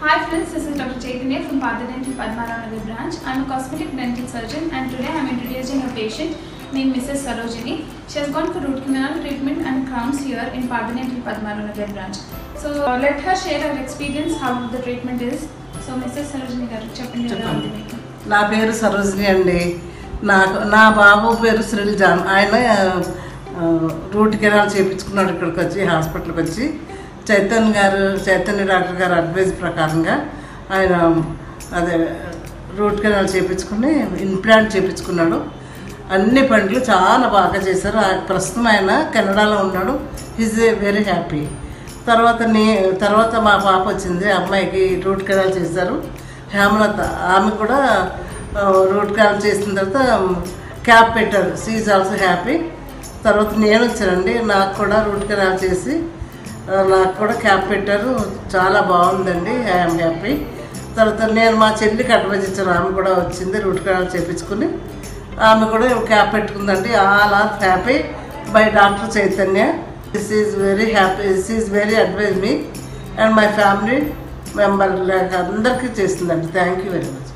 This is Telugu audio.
Hi friends, this is Dr. Chaitanya from Partha Dental II branch. I am a cosmetic dental surgeon and today I am introducing a patient named Mrs. Sarojini. She has gone for root canal treatment and crowns here in Partha Dental II branch. So let her share her experience how the treatment is. So Mrs. Sarojini garu cheppandi. నా పేరు సరోజిని అండి. నా బాబు పేరు శ్రీల్ జాన్. ఆయన రూట్ కెనాల్ చేయించుకున్నాడు. ఇక్కడికి వచ్చి హాస్పిటల్కి వచ్చి చైతన్య డాక్టర్ గారు అడ్వైజ్ ప్రకారంగా ఆయన అదే రూట్ కెనాల్ చేయించుకుని ఇంప్లాంట్ చేయించుకున్నాడు. అన్ని పనులు చాలా బాగా చేశారు. ప్రస్తుతం ఆయన కెనడాలో ఉన్నాడు. Is very happy. తర్వాత మా పాప వచ్చింది. అమ్మాయికి రూట్ కెనాల్ చేశారు. హేమలత ఆమె కూడా రూట్ కెనాల్ చేసిన తర్వాత క్యాప్ పెట్టారు. She is also happy. తర్వాత నేను వచ్చానండి. నాకు కూడా రూట్ కెనాల్ చేసి నాకు కూడా క్యాప్ పెట్టారు. చాలా బాగుందండి. I'm happy. తర్వాత నేను మా చెల్లికి అడ్వైజ్ ఇచ్చాను. ఆమె కూడా వచ్చింది రూట్ కెనాల్ చేయించుకుని ఆమె కూడా క్యాప్ పెట్టుకుందండి. All are happy by doctor Chaitanya. This is very happy. This is very advice మీ అండ్ మై ఫ్యామిలీ మెంబర్ అందరికీ చేస్తుందండి. Thank you very much.